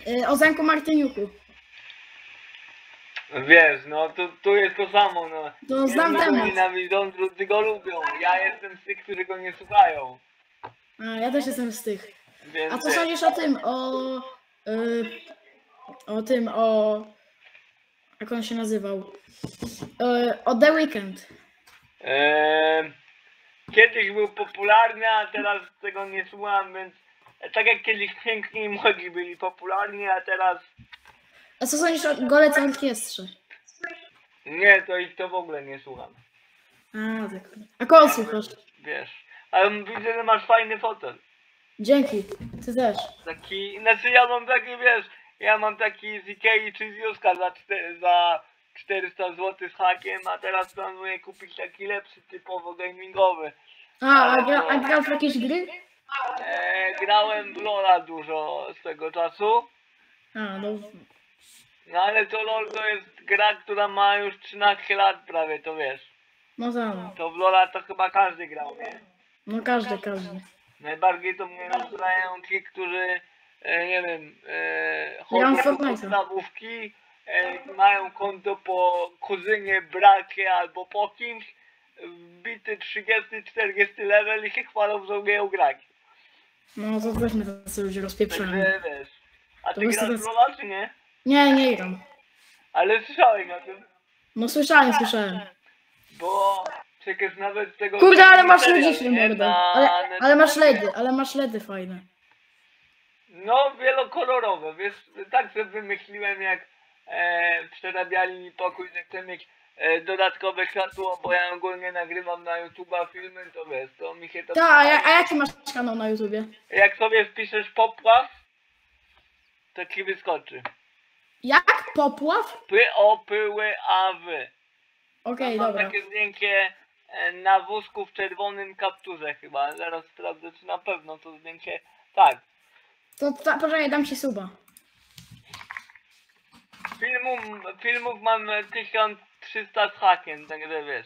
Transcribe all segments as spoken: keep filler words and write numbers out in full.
Y, o Zenku Martyniuku. Wiesz, no to tu jest to samo, no. To znam Jedni go temat. nienawidzą, drudzy go lubią. Ja jestem z tych, którzy go nie słuchają. A, ja też jestem z tych. Więc A co sądzisz o tym, o... Y, o tym, o... Jak on się nazywał? Y, o The Weeknd. Eee, kiedyś był popularny, a teraz tego nie słucham, więc tak jak kiedyś piękni i młodzi byli popularni, a teraz A co sądzisz o Golec Orkiestrze? nie, to ich to w ogóle nie słucham. A, tak. A kogo słuchasz? Wiesz, ale widzę, że masz fajny fotel. Dzięki. Ty też. Taki, znaczy ja mam taki, wiesz, ja mam taki z Ikei czy z Juska za, czte, za czterysta złotych z hakiem, a teraz planuję kupić taki lepszy, typowo gamingowy. A, a, gra, a grał w jakieś gry? E, grałem w Lola dużo z tego czasu, A, no... no ale to LOL to jest gra, która ma już trzynaście lat prawie, to wiesz. No tam. To w Lola to chyba każdy grał, nie? No każdy, każdy. Najbardziej to mnie rozbrajają ci, którzy, e, nie wiem, e, Gram chodzą w do Fortnite'a. podstawówki, e, mają konto po kuzynie, bracie albo po kimś, wbity trzydziesty czterdziesty level i się chwalą, że umieją grać. No to też mnie tacy ludzie rozpieprzają. Także wiesz. A To ty jest grasz w teraz- Lola czy nie? Nie, nie gram. Ale słyszałeś o tym, No słyszałem, słyszałem. bo przecież nawet z tego... Kurde, ale masz materiał, ludziczny nie? mordę. Na Ale, ale masz Netflixie. ledy, ale masz ledy fajne. No, wielokolorowe, wiesz, tak sobie wymyśliłem, jak e, przerabiali mi pokój, że chcę mieć e, dodatkowe światło, bo ja ogólnie nagrywam na YouTube'a filmy, to wiesz, to mi się to... Ta, a, ja- a jaki masz kanał na YouTubie? Jak sobie wpiszesz popław, to ci wyskoczy. Jak? Popław? P O P Ł A W. Okej, Mam dobra. takie zdjęcie e, na wózku w czerwonym kapturze chyba, zaraz sprawdzę, czy na pewno to zdjęcie... Tak. To ta, poczekaj, dam ci suba. Filmów, filmów mam tysiąc trzysta z hakiem, także wiesz.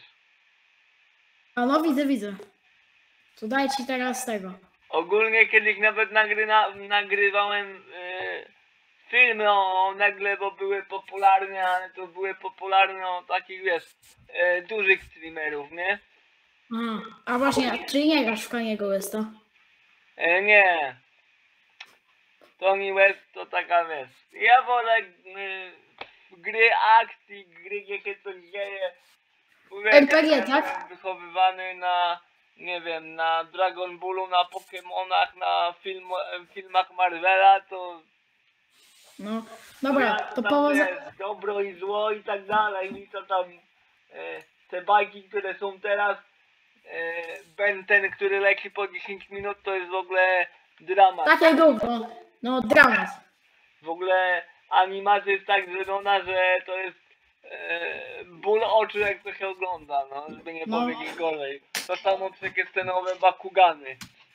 A no widzę, widzę. To daj ci teraz tego. Ogólnie kiedyś nawet nagryna, nagrywałem e, filmy o, o nagle, bo były popularne, ale to były popularne o takich, wiesz, e, dużych streamerów, nie? Aha. A właśnie, czyli nie grasz w Kaniego Westa? E, nie. Tony West to taka, wiesz, ja wolę e, gry akcji, gry, gdzie się coś dzieje. Wiesz, R P G, ja tak? byłem wychowywany na, nie wiem, na Dragon Ballu, na Pokemonach, na film, filmach Marvela, to... No. Dobra, to tam powodzenia. jest dobro i zło i tak dalej, i to tam e, te bajki, które są teraz, e, Ben ten, który leci po dziesięć minut, to jest w ogóle dramat. Takie długo. No, dramat. W ogóle animacja jest tak zrobiona, że to jest e, ból oczu, jak to się ogląda, no, żeby nie No. powiedzieć gorzej. To samo przecież te nowe Bakugany.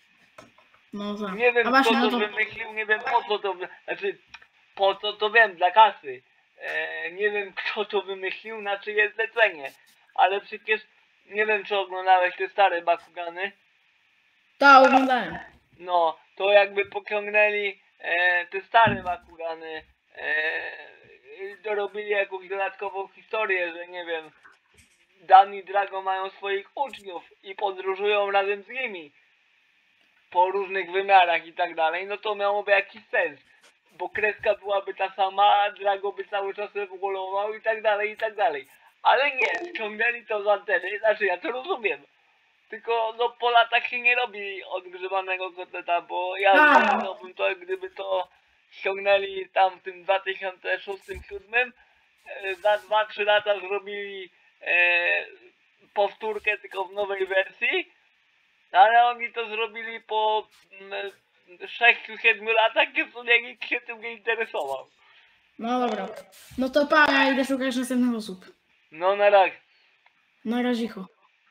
No tak. Nie wiem, A kto właśnie, to no to... wymyślił, nie wiem po co to, wy- znaczy po co to wiem, dla kasy. E, nie wiem, kto to wymyślił, na czyje zlecenie. Ale przecież, nie wiem, czy oglądałeś te stare Bakugany. Tak, oglądałem. No, to jakby pociągnęli e, te stare Bakugany, e, i dorobili jakąś dodatkową historię, że nie wiem, Dan i Drago mają swoich uczniów i podróżują razem z nimi po różnych wymiarach i tak dalej, no to miałoby jakiś sens, bo kreska byłaby ta sama, Drago by cały czas ewoluował i tak dalej, i tak dalej. Ale nie, ściągnęli to z anteny, znaczy ja to rozumiem. Tylko no po latach się nie robi odgrzewanego kotleta, bo ja Tak. zrobiłbym to, gdyby to ściągnęli tam w tym dwa tysiące szóstym dwa tysiące siódmym, e, za dwa trzy lata zrobili e, powtórkę tylko w nowej wersji, ale oni to zrobili po sześciu siedmiu latach, kiedy nikt się tym nie interesował. No dobra. No to pa, ja idę szukać następnych osób. No na razie. Na razicho.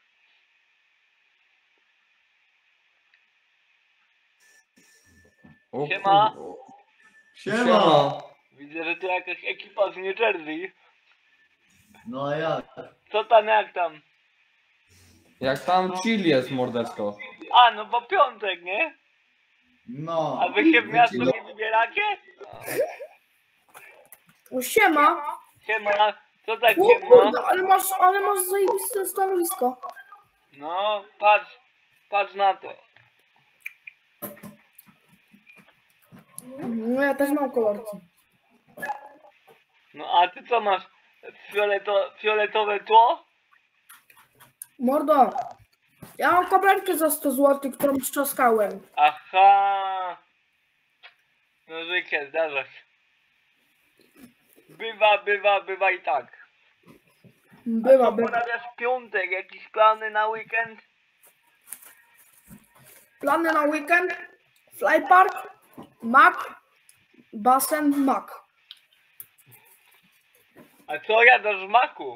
O Siema. kurwa. Siema! Widzę, że tu jakaś ekipa z New Jersey. No a jak? Co tam, jak tam? Jak tam chill jest, mordeczko. A, no bo piątek, nie? No. A wy się w miasto Wyci- nie wybieracie? O, siema. Siema, co tak O ciemno? kurde, ale masz, ale masz zajebiste stanowisko. No, patrz, patrz na to. No ja też mam kolorki. No a ty co masz? Fioleto, fioletowe tło? Mordo, ja mam kabelkę za sto złotych, którą strzaskałem. Aha. No życie, zdarza się. Bywa, bywa, bywa i tak. Była, Co była. porabiasz w piątek? Jakieś plany na weekend? Plany na weekend? Flypark, Mac, basen, Mac. A co jadasz w maku?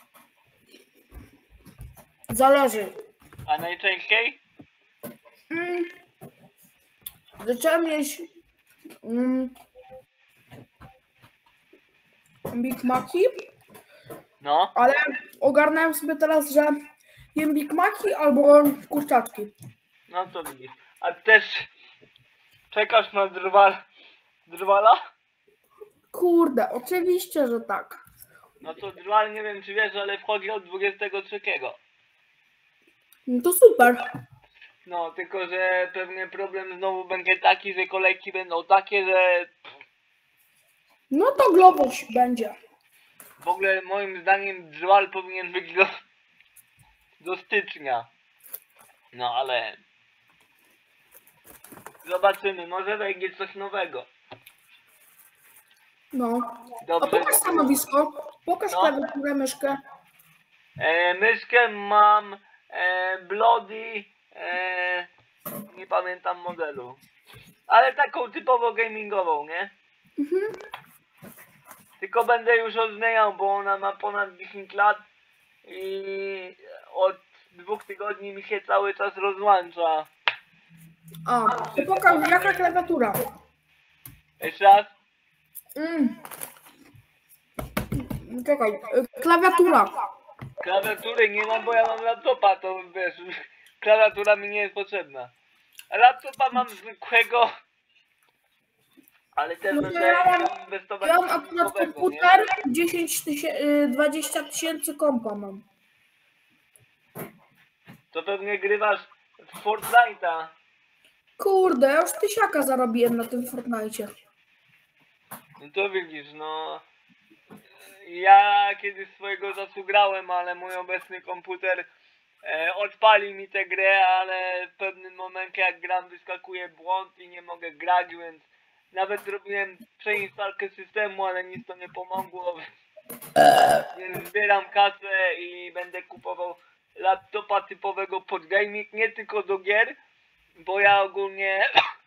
Zależy. A najczęściej? Mm. Zacząłem jeść mm, Big Maci, No. ale ogarnąłem sobie teraz, że jem Big Maci albo kurczaczki. No to widzisz. A też czekasz na drwal, drwala? Kurde, oczywiście, że tak. No to drwal nie wiem czy wiesz, ale wchodzi od dwudziestego trzeciego. No to super. No, tylko że pewnie problem znowu będzie taki, że kolejki będą takie, że No to Globoś będzie. w ogóle moim zdaniem drwal powinien być do, do stycznia. No ale zobaczymy, może wejdzie coś nowego. No. A Dobrze. pokaż stanowisko. Pokaż No. klawiaturę, myszkę. E, myszkę mam e, Bloody, e, nie pamiętam modelu. Ale taką typowo gamingową, nie? Mhm. Tylko będę już odmieniał, bo ona ma ponad dziesięć lat i od dwóch tygodni mi się cały czas rozłącza. A, to pokaż jaka klawiatura. Jeszcze raz? Mm. Czekaj, y, klawiatura. Klawiatury nie mam, bo ja mam laptopa, to wiesz, klawiatura mi nie jest potrzebna. A laptopa mam zwykłego, ale też No to będę ja mam- chciał inwestować Ja mam w akurat nowego, komputer, dziesięć tysięcy, dwadzieścia tysięcy kompa mam. To pewnie grywasz w Fortnite'a. Kurde, ja już tysiaka zarobiłem na tym Fortnite. No to widzisz, no. Ja kiedyś swojego zasługrałem, ale mój obecny komputer e, odpali mi tę grę, ale w pewnym momencie jak gram wyskakuje błąd i nie mogę grać, więc nawet zrobiłem przeinstalkę systemu, ale nic to nie pomogło. Więc zbieram kasę i będę kupował laptopa typowego pod gaming, nie tylko do gier, bo ja ogólnie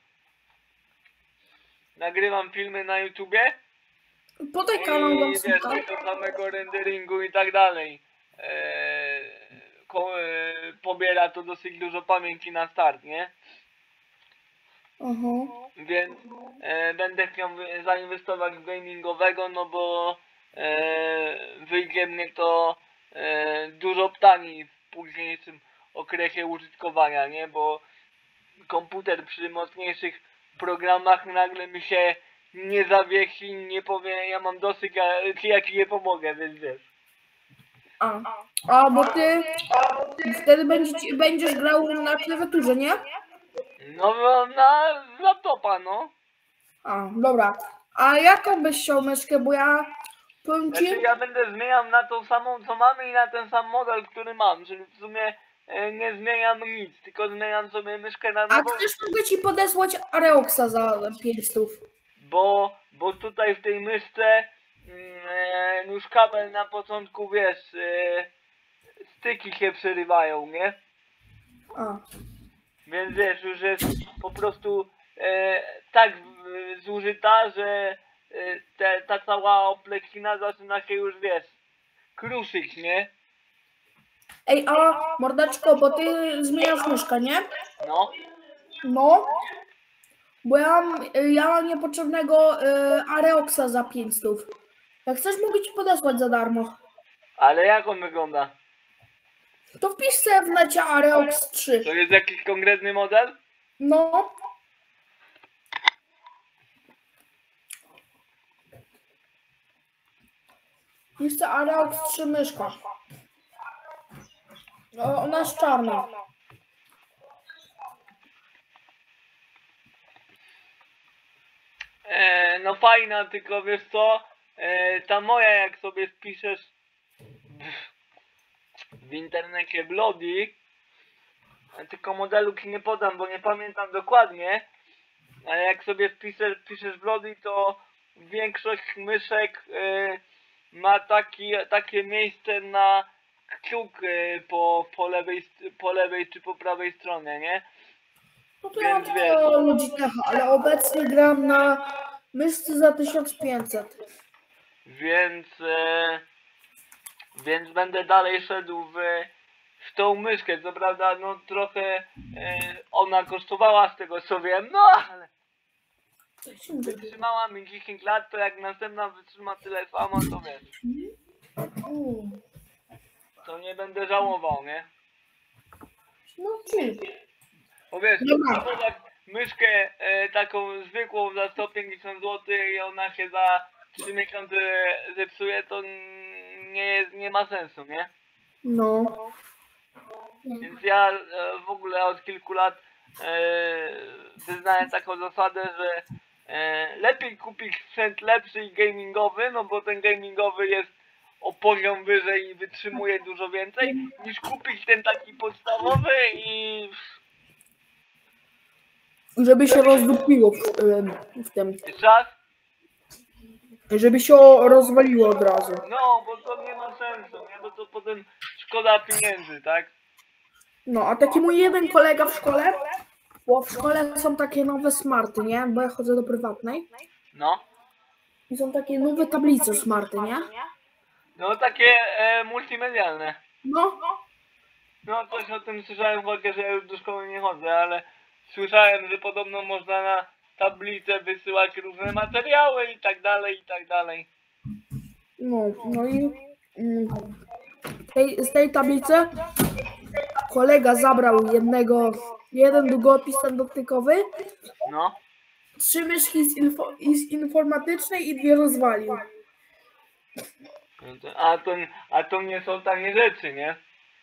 nagrywam filmy na YouTubie. Podaj kanał I do wiesz, słuchaj. do samego renderingu i tak dalej. Eee, ko, e, pobiera to dosyć dużo pamięci na start, nie? Aha. Więc e, będę chciał wy- zainwestować w gamingowego, no bo e, wyjdzie mnie to e, dużo taniej w późniejszym okresie użytkowania, nie? Bo komputer przy mocniejszych programach nagle mi się nie zawiesi, nie powie, ja mam dosyć, a ci ja ci nie pomogę, więc wiesz. A. A, bo ty wtedy będziesz, będziesz grał na klawiaturze, nie? No no, na laptopa, no. A, dobra. A jaką byś chciał myszkę, bo ja powiem ci... Znaczy ja będę zmieniał na tą samą co mamy i na ten sam model, który mam, czyli w sumie e, nie zmieniam nic, tylko zmieniam sobie myszkę na A nową, chcesz, mogę ci podesłać Areoxa za pięć stów. bo, bo tutaj w tej myszce mm, e, już kabel na początku, wiesz, e, styki się przerywają, nie? A. Więc wiesz, już jest po prostu e, tak e, zużyta, że e, te, ta cała opleksina zaczyna się już, wiesz, kruszyć, nie? Ej, a mordeczko, bo ty zmieniasz myszkę, nie? No. No. Bo ja mam, ja mam niepotrzebnego y, Areoxa za pięć stów. Jak chcesz, mogę ci podesłać za darmo. Ale jak on wygląda? To wpisz sobie w necie Areox trzy. To jest jakiś konkretny model? No. Lista Areox trzy myszka. O, ona jest czarna. E, no fajna, tylko wiesz co? E, ta moja, jak sobie wpiszesz w internecie Bloody, tylko modelu ci nie podam, bo nie pamiętam dokładnie, ale jak sobie wpiszesz, wpiszesz Bloody, to większość myszek e, ma taki, takie miejsce na kciuk e, po, po, lewej, po lewej czy po prawej stronie, nie? No to ja mam Więc wiesz. takiego Logitecha, ale obecnie gram na myszce za tysiąc pięćset. Więc, e, więc będę dalej szedł w, w tą myszkę. Co prawda, no trochę e, ona kosztowała z tego co wiem, no ale wytrzymała mi dziesięć lat, to jak następna wytrzyma tyle samo, to wiesz, Mm. to nie będę żałował, nie? No czyli. Bo wiesz, Dobra. kupować myszkę e, taką zwykłą za sto pięćdziesiąt złotych i ona się za trzy miesiące zepsuje, to nie, jest- nie ma sensu, nie? No. Więc ja e, w ogóle od kilku lat e, wyznałem taką zasadę, że e, lepiej kupić sprzęt lepszy i gamingowy, no bo ten gamingowy jest o poziom wyżej i wytrzymuje dużo więcej, niż kupić ten taki podstawowy i Żeby się rozdupiło w, em, w tym. jeszcze raz. Żeby się rozwaliło od razu. No, bo to nie ma sensu, nie? Bo to potem szkoda pieniędzy, tak? No, a taki mój jeden kolega w szkole, bo w szkole są takie nowe smarty, nie? Bo ja chodzę do prywatnej. No. I są takie nowe tablice smarty, nie? No takie e, multimedialne. No, No coś o tym słyszałem, chociaż ja już do szkoły nie chodzę, ale słyszałem, że podobno można na tablicę wysyłać różne materiały i tak dalej, i tak dalej. no, no i mm, tej, z tej tablicy kolega zabrał jednego, jeden długopis ten dotykowy, No. trzy myszki z, info, i z informatycznej i dwie rozwalił. No to- A to, a to nie są tanie rzeczy, nie?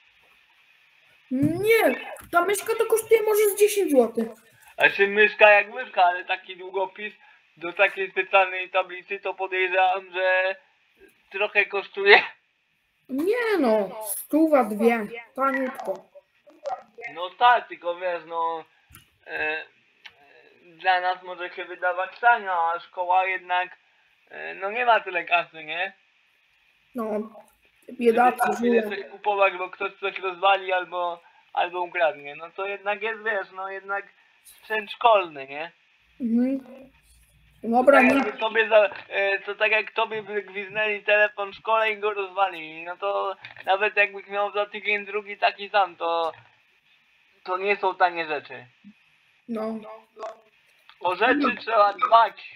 Nie, ta myszka to kosztuje może z dziesięć złotych. A czy myszka jak myszka, ale taki długopis do takiej specjalnej tablicy to podejrzewam, że trochę kosztuje. Nie no, stuwa dwie, taniutko. No tak, tylko wiesz, no e, e, dla nas może się wydawać tanio, a szkoła jednak e, no nie ma tyle kasy, nie? No, Żeby biedacy, tam tyle żule. coś kupować, bo ktoś coś rozwali albo, albo ukradnie. No to jednak jest, wiesz, no jednak sprzęt szkolny, nie? Mhm. To Dobra, tak nie, jakby tobie za, e, to tak jak tobie by gwiznęli telefon w szkole i go rozwalili, no to nawet jakbyś miał za tydzień drugi taki sam, to to nie są tanie rzeczy. no. O rzeczy trzeba dbać.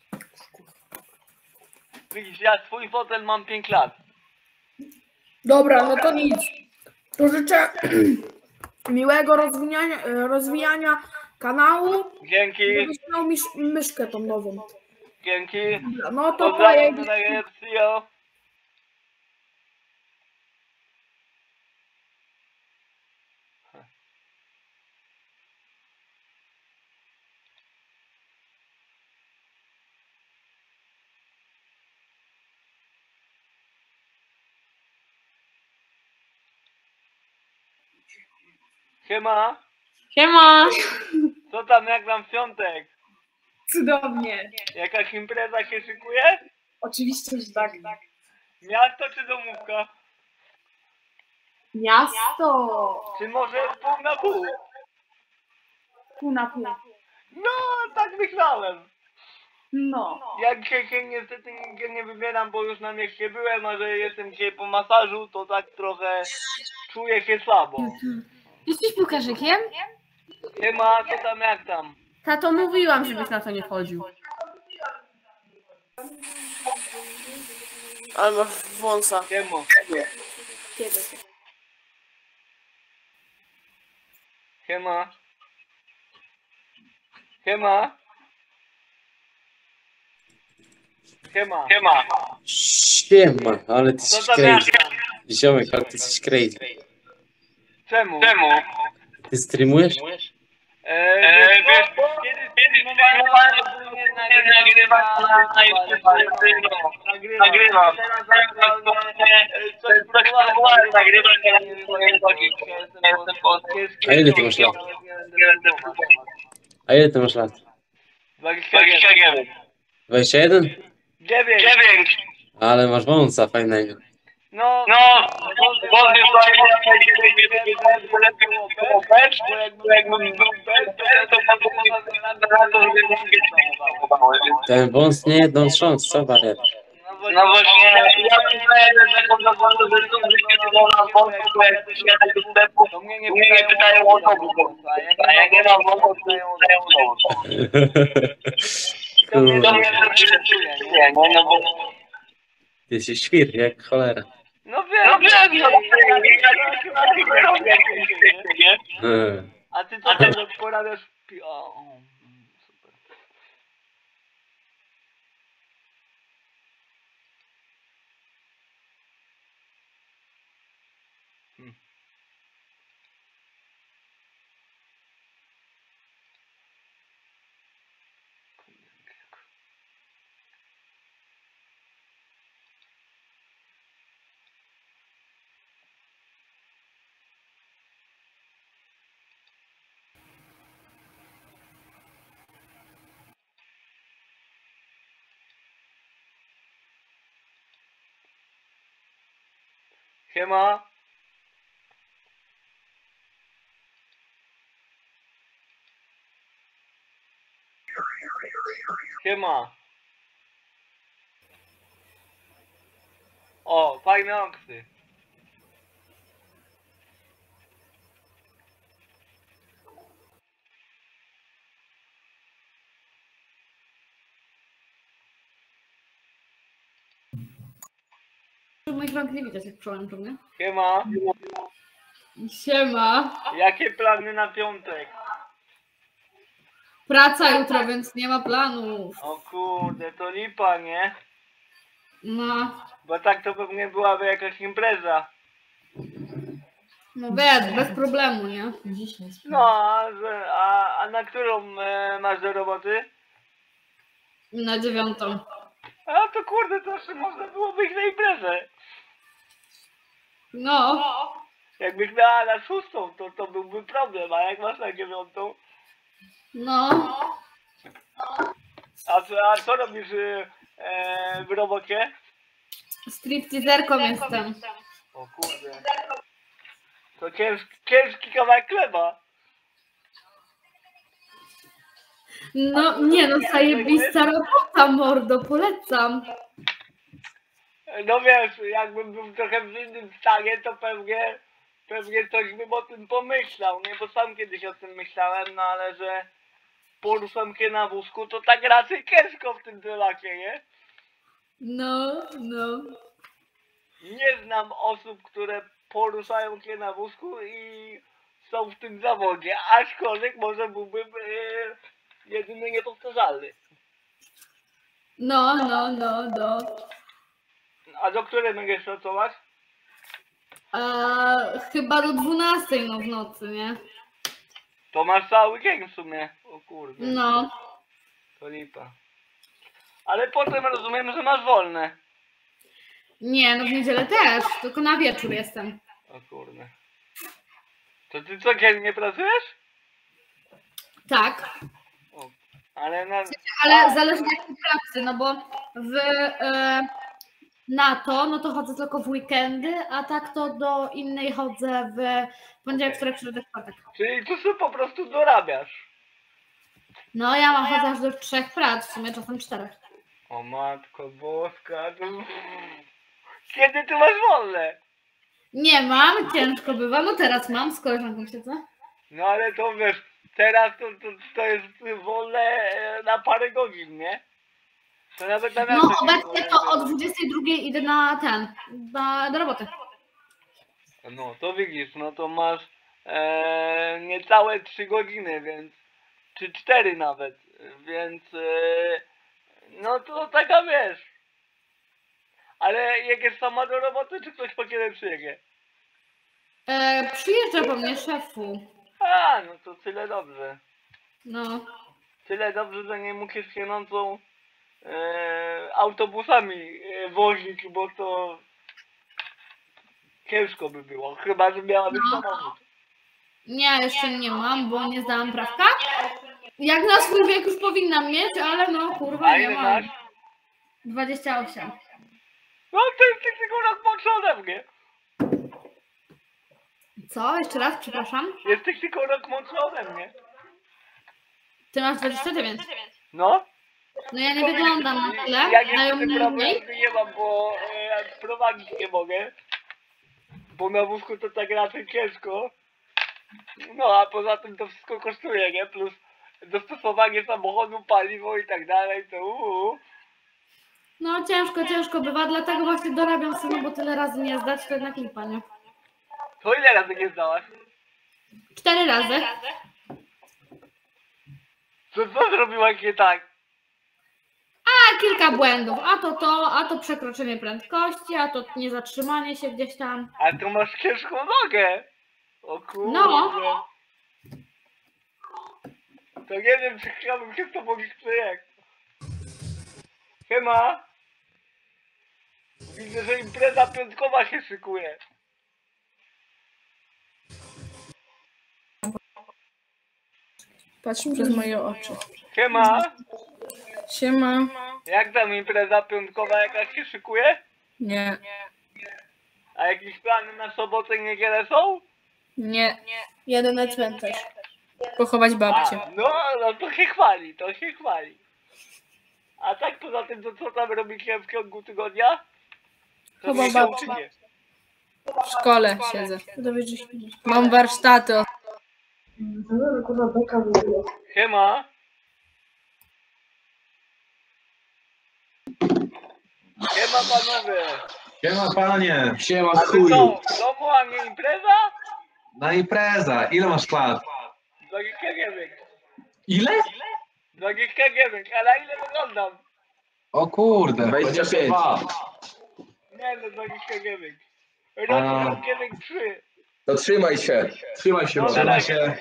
Widzisz, ja swój fotel mam pięć lat. Dobra, no to nic. To życzę miłego rozwijania, rozwijania kanału. Dzięki, Żebyś miał mysz, myszkę tą nową. dzięki. Dobra, no to Pozdrawiam pojedź. na Repsio. Siema, Siema! co tam, jak tam w piątek? Cudownie. Jakaś impreza się szykuje? Oczywiście, że tak. Miasto czy domówka? Miasto! Czy może pół na pół? Pół na pół. No, tak myślałem. No. Ja dzisiaj się niestety nigdzie nie wybieram, bo już na mieście byłem, a że jestem dzisiaj po masażu, to tak trochę czuję się słabo. Jesteś piłkarzykiem? Siema, co tam, jak tam? Tato, mówiłam, żebyś na to nie chodził. Albo wąsa. Siema. Siema. Siema. Siema. Siema. Siema, ale ty Co jesteś to crazy. miałam? Ziomek, ale ty jesteś crazy. Czemu? Czemu? Ty streamujesz? Eee, wiesz co? Kiedy streamowałem, ogólnie nagrywam na YouTube, ale no, nagrywam. Teraz aktualnie e, coś próbowałem nagrywać, ale nie wychodzi, bo ja jestem po A ile ty masz lat? nawet nie będę próbować. A ile ty masz lat? dwadzieścia dziewięć. dwadzieścia jeden? dziewięć. Ale masz wąsa fajnego. No, no, wody fajne, lepiej było bez, bo jakbym był bez, to tam na to, żeby nie samowały. Ten wąs nie jedną trząs, co barier? No właśnie, ja myślałem, że taką zasadę, że tu wygląda na wąsku, bo jak przyjadę do sklepu, to mnie nie pytają o dowód, a jak nie mam wąsku, to pytają o dowód. To mnie to nie, no bo... Ty jesteś świr, jak cholera. No wiem, no wiem, no wiem, Hmm. a ty co tam porabiasz? O, super. Hmm. Siema. Siema. O, fajne oksy. Moich rąk nie widać, jak przełączą, nie? Siema. Siema. Jakie plany na piątek? Praca jutro, więc nie ma planów. O kurde, to lipa, nie? No, Bo tak to pewnie byłaby jakaś impreza. no bez, bez problemu, nie? Dzisiaj. No, a, że- a, a na którą e, masz do roboty? Na dziewiątą. A to kurde, to jeszcze można byłoby iść na imprezę. No, Jakbyś miała na szóstą, to, to byłby problem, a jak masz na dziewiątą? no. A, co- a co robisz e, e, w robocie? Stripteaserką jestem. O kurde. To ciężki, ciężki kawałek chleba. No, nie no, zajebista robota, mordo, polecam. No wiesz, jakbym był trochę w innym stanie, to pewnie, pewnie coś bym o tym pomyślał, nie? Bo sam kiedyś o tym myślałem, no ale że poruszam się na wózku, to tak raczej ciężko w tym temacie, nie? No, no. Nie znam osób, które poruszają się na wózku i są w tym zawodzie, aczkolwiek może byłbym e, jedyny niepowtarzalny. No, no, no, no. A do której będziesz pracować? A, chyba do dwunastej, no w nocy, nie? To masz cały dzień w sumie. O kurde, No. to lipa. Ale potem rozumiem, że masz wolne. Nie, no w niedzielę też, tylko na wieczór jestem. O kurde. To ty co, dzień nie pracujesz? Tak, O, ale na... ale zależy jakiej pracy, no bo w e, na to, no to chodzę tylko w weekendy, a tak to do innej chodzę w poniedziałek, wtorek, środę, czwartek. Czyli tu sobie po prostu dorabiasz. No ja mam chodzę aż do trzech prac, w sumie czasem czterech. O matko boska, to... Kiedy ty masz wolne? Nie mam, ciężko bywa, no teraz mam, z koleżanką siedzę. No ale to wiesz, teraz to, to, to jest wolne e, na parę godzin, nie? To nawet na No nasze obecnie nie to było. o dwudziestej drugiej idę na ten, na, do roboty. No to widzisz, no to masz e, niecałe trzy godziny, więc czy cztery nawet, więc e, no to taka wiesz. Ale jedziesz sama do roboty, czy ktoś po ciebie przyjedzie? E, przyjeżdża po mnie szefu. A, no to tyle dobrze. No. Tyle dobrze, że nie musisz się nocą e, autobusami e, wozić, bo to ciężko by było, chyba że miałabyś No. samochód. Nie, jeszcze nie mam, bo nie zdałam prawka. Jak na swój wiek już powinnam mieć, ale no kurwa A nie ile mam. masz? dwadzieścia osiem. No to jesteś tylko rok młodszy ode mnie. Co? Jeszcze raz, przepraszam. Jesteś tylko rok młodszy ode mnie. Ty masz dwadzieścia dziewięć. No. No ja nie wyglądam na tyle, Ja nie dają chcę mnie problemu mniej. nie mam, bo e, prowadzić nie mogę. Bo na wózku to tak raczej ciężko. No a poza tym to wszystko kosztuje, nie? Plus dostosowanie samochodu, paliwo i tak dalej, to uuu. No ciężko, ciężko bywa, dlatego właśnie dorabiam synu, bo tyle razy nie zdać, to jednak lipa, nie? To ile razy nie zdałaś? Cztery razy. Co, co zrobiłaś nie tak? A kilka błędów, a to to, a to przekroczenie prędkości, a to niezatrzymanie się gdzieś tam. A tu masz ciężką nogę. O kurde. No. To nie wiem, czy chciałbym się z tobą gdzieś przejechać. Siema. Widzę, że impreza piątkowa się szykuje. Patrz przez moje oczy. Siema. Siema. Jak tam impreza piątkowa jakaś się szykuje? Nie. A jakieś plany na sobotę i niedzielę są? Nie. Jadę na cmentarz. Pochować babcię. A, no, no to się chwali, to się chwali. A tak poza tym, to co tam robicie w ciągu tygodnia? To Chyba nie się babci. uczycie. W szkole siedzę. Mam warsztaty. Siema. Siema panowie. Siema panie, siema A wy chuju. co, w domu, a nie impreza? Na impreza, ile masz lat? dwadzieścia dziewięć. Ile? dwadzieścia dziewięć, a na ile wyglądam? O kurde, dwadzieścia pięć. dwa. Nie no, dwadzieścia dziewięć. A. Rocznik dziewięć trzy. To trzymaj się. Trzymaj się, No, trzymaj na się.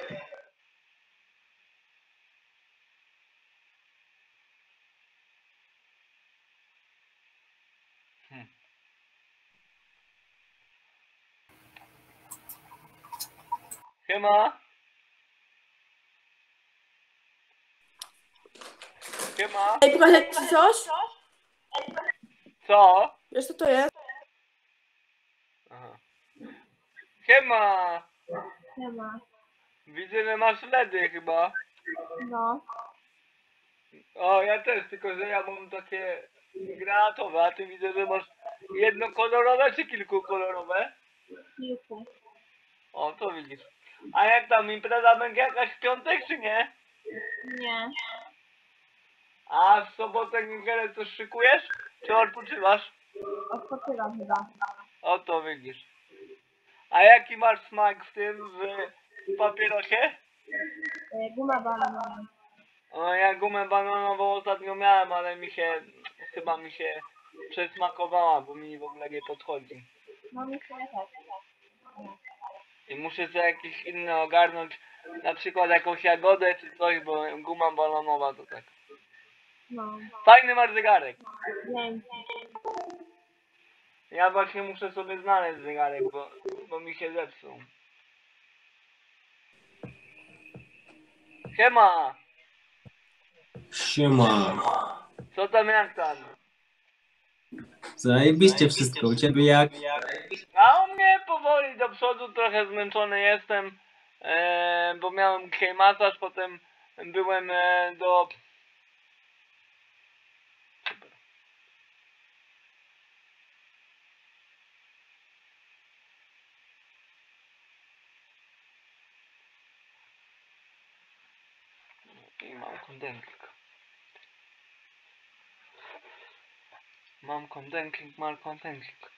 Siema. Siema. Ej, pokażę ci coś? Co? Wiesz co to jest? Aha. Siema. Siema. Widzę, że masz ledy chyba. No. O, ja też, tylko że ja mam takie granatowe, a ty widzę, że masz jednokolorowe czy kilkukolorowe? Kilku. O, to widzisz. A jak tam impreza będzie jakaś w piątek czy nie? Nie. A w sobotę, niedzielę coś szykujesz? Czy odpoczywasz? Odpoczywam chyba. O, to widzisz. A jaki masz smak w tym, w papierosie? E, Guma bananowa. O, ja gumę bananową ostatnio miałem, ale mi się, chyba mi się przesmakowała, bo mi w ogóle nie podchodzi. No mi się tak. I muszę sobie jakieś inne ogarnąć, na przykład jakąś jagodę czy coś, bo guma bananowa to tak. No. Fajny masz zegarek. Dzięki. Ja właśnie muszę sobie znaleźć zegarek, bo, bo mi się zepsuł. Siema! Siema. Co tam jak tam? Zajebiście wszystko. U ciebie jak? A u mnie powoli do przodu, trochę zmęczony jestem, e, bo miałem dzisiaj masaż, potem byłem e, do... Super. I mam kondenkling. Mam kondenkling, mam kondenkling.